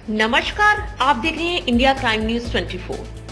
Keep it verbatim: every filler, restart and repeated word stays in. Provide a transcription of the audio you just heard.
नमस्कार, आप देख रहे हैं इंडिया क्राइम न्यूज चौबीस।